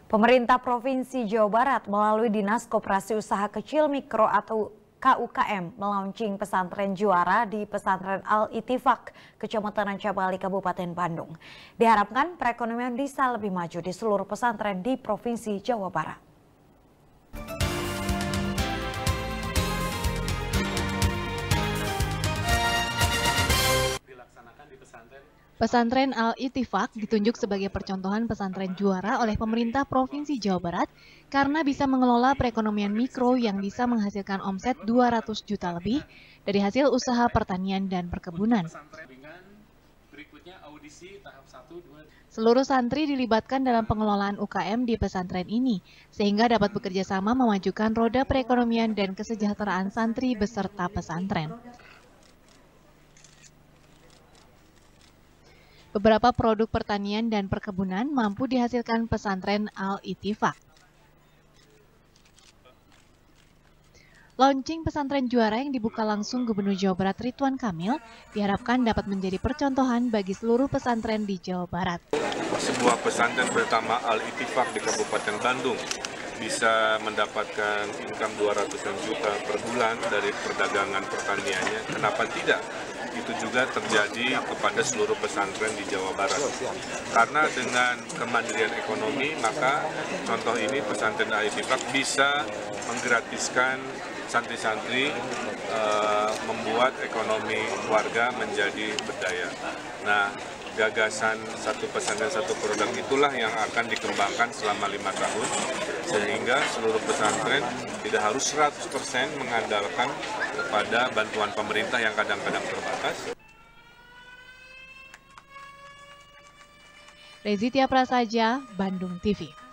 Pemerintah Provinsi Jawa Barat melalui Dinas Koperasi Usaha Kecil Mikro atau KUKM melaunching pesantren juara di Pesantren Al-Ittifaq, Kecamatan Cabali, Kabupaten Bandung. Diharapkan perekonomian bisa lebih maju di seluruh pesantren di Provinsi Jawa Barat. Pesantren Al-Ittifaq ditunjuk sebagai percontohan pesantren juara oleh pemerintah Provinsi Jawa Barat karena bisa mengelola perekonomian mikro yang bisa menghasilkan omset 200 juta lebih dari hasil usaha pertanian dan perkebunan. Seluruh santri dilibatkan dalam pengelolaan UKM di pesantren ini, sehingga dapat bekerja sama memajukan roda perekonomian dan kesejahteraan santri beserta pesantren. Beberapa produk pertanian dan perkebunan mampu dihasilkan pesantren Al-Ittifaq. Launching pesantren juara yang dibuka langsung Gubernur Jawa Barat Ridwan Kamil diharapkan dapat menjadi percontohan bagi seluruh pesantren di Jawa Barat. Sebuah pesantren pertama Al-Ittifaq di Kabupaten Bandung bisa mendapatkan income 200 juta per bulan dari perdagangan pertaniannya. Kenapa tidak? Itu juga terjadi kepada seluruh pesantren di Jawa Barat. Karena dengan kemandirian ekonomi, maka contoh ini pesantren Al-Ittifaq bisa menggratiskan santri-santri membuat ekonomi warga menjadi berdaya. Nah, gagasan satu pesantren satu produk itulah yang akan dikembangkan selama 5 tahun, sehingga seluruh pesantren tidak harus 100% mengandalkan kepada bantuan pemerintah yang kadang-kadang terbatas. Rezi Tiaprasaja, Bandung TV.